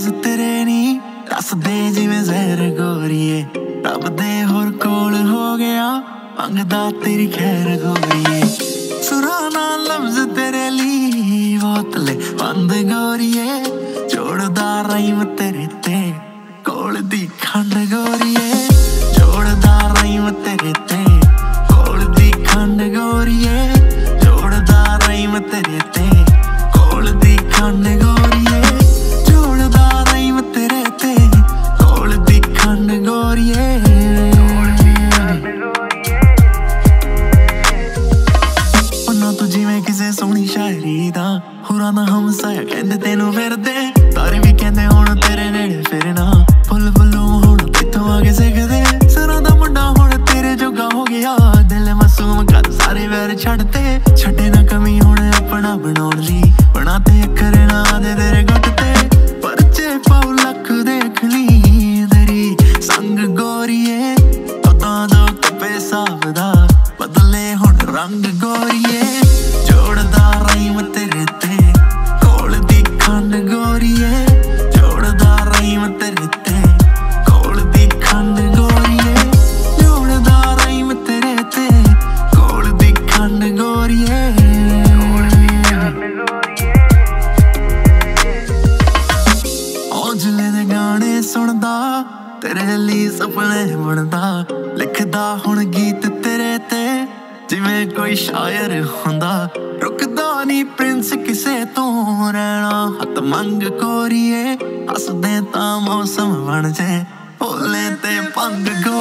लफ्ज तेरे नी दस दे जिवें जहर गोरीए रब दे होर कोल हो गया मंगदा तेरी खैर गोरीए सुराना लफ्ज तेरे ली बोतले बंद गोरीए जोड़दा राइम तेरे ते कोल दी खंड गोरीए जोड़दा राइम तेरे ते कोल दी खंड गोरीए जोड़दा राइम तेरे ते कोल दी खंड गोरीए जोड़दा राइम तेरे ते कोल दी खंड गोरीए उन्ना तू जिवें किसे सोहनी शायरी दा होरां दा हमसाया कहंदे तेनू फिरदे तारे भी कहंदे हुण तेरे नेड़े फिरना फुल फुल्लों हुण कित्थों आके सिखदे सरां दा मुंडा हुण तेरे जोगा हो गया दिल मासूम कर सारे वैर छड्डते छड्डे ना कमी हुण अपना बनाउण लई बनाते अखर ना दे तेरे गुट ते परचे पाऊ लख देख ली तेरी संग गोरीए पता दो कपे साहब दा बदले हुण रंग गोरीए जोड़दा राइम तेरे ते कोल दी खंड गोरीए जोड़दा राइम तेरे ते कोल दी खंड गोरीए जोड़दा राइम तेरे ते कोल दी खंड गोरीए औजले दे गाने सुनदा तेरे लिए सपने बुनदा लिखदा हुण गीत तेरे ते जिवें कोई शायर हुंदा रुकदा नी प्रिंस किसे तो रहना हथ मंग गोरीए हसदे तां मौसम बन जे बोले ते पंग